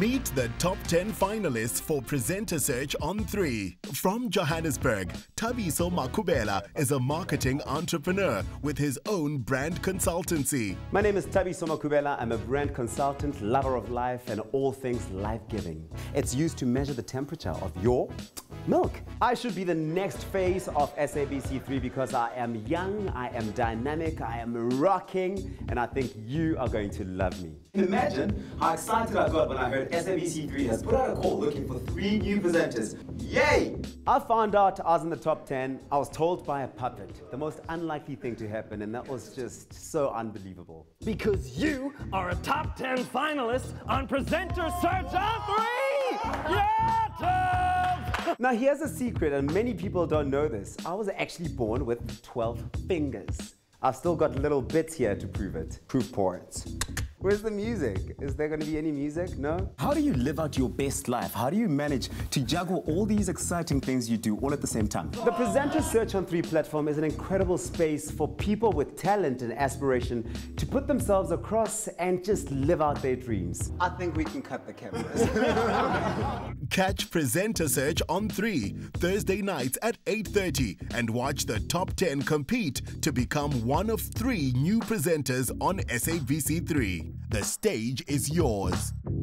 Meet the top 10 finalists for Presenter Search on 3. From Johannesburg, Thabiso Mkhubela is a marketing entrepreneur with his own brand consultancy. My name is Thabiso Mkhubela. I'm a brand consultant, lover of life and all things life-giving. It's used to measure the temperature of your milk. I should be the next face of SABC3 because I am young, I am dynamic, I am rocking, and I think you are going to love me. Imagine how excited I got when I heard SABC3 has put out a call looking for 3 new presenters. Yay! I found out I was in the top 10. I was told by a puppet, the most unlikely thing to happen, and that was just so unbelievable. Because you are a top 10 finalist on Presenter Search on 3! Yeah, Tubbs! Now here's a secret, and many people don't know this. I was actually born with 12 fingers. I've still got little bits here to prove it. Proof points. Where's the music? Is there going to be any music? No? How do you live out your best life? How do you manage to juggle all these exciting things you do all at the same time? The Presenter Search on 3 platform is an incredible space for people with talent and aspiration to put themselves across and just live out their dreams. I think we can cut the cameras. Catch Presenter Search on 3 Thursday nights at 8:30 and watch the top 10 compete to become one of 3 new presenters on SABC3. The stage is yours.